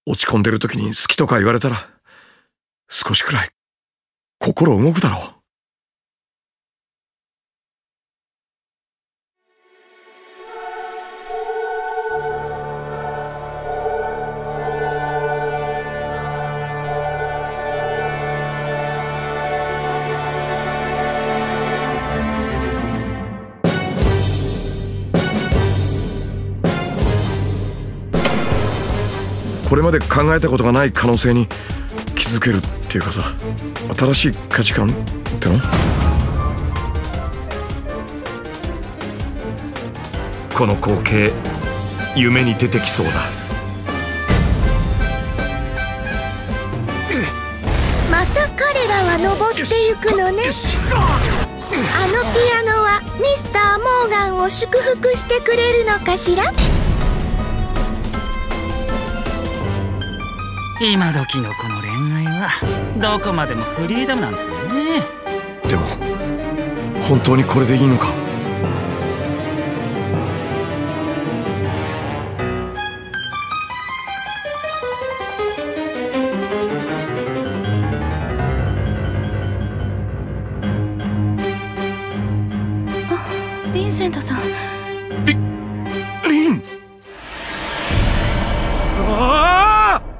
落ち込んでる時に好きとか言われたら少しくらい心動くだろう。これまで考えたことがない可能性に気づけるっていうかさ、新しい価値観っての？この光景、夢に出てきそうだ。 また彼らは登ってゆくのね。あのピアノはミスター・モーガンを祝福してくれるのかしら？ 今時のこの恋愛はどこまでもフリーダムなんですかね。 でも本当にこれでいいのか？ あ、ヴィンセントさん。 リン！ああ！